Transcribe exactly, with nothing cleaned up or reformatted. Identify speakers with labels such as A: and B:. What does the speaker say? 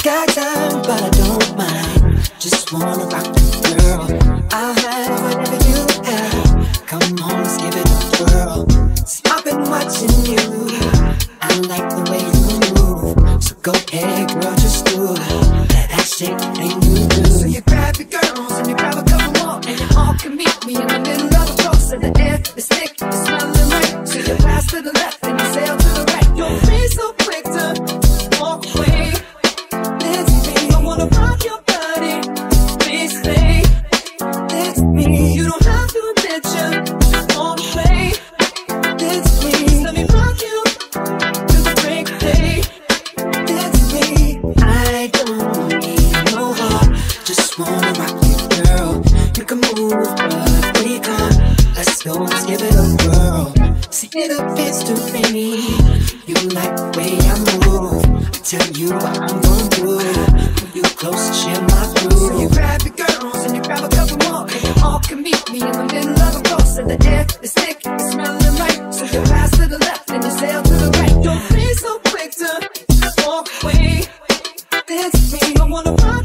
A: got time, but I don't mind. Just wanna rock the girl. I'll have whatever you have. Come on, let's give it a whirl. See, I've been watching you. I like the way you move. So go ahead, girl, just do it. That shake ain't you do. So you grab your girls and you grab a couple more, and you all can meet me in the middle of the cross. And the air is thick, it's smelling right. So you pass to the left and you sail to the right. Don't be so quick to walk away. Let's be, I wanna rock your body. Please stay. Let's be, you don't have to mention on the way. Let's be, let me rock you to the break of day. Let's be, I don't need no heart, just wanna rock you, girl. You can move, but we can't. Let's go, let's give it a whirl. See, it appears to me you like the way I move. I tell you what I'm gonna do. Pull you close and share my groove. So you grab your girls and you grab a couple more, and you all can meet me in the middle of the course. And the air is thick, it's smelling right. So you pass to the left and you sail to the right. Don't be so quick to walk away. That's me, I wanna ride.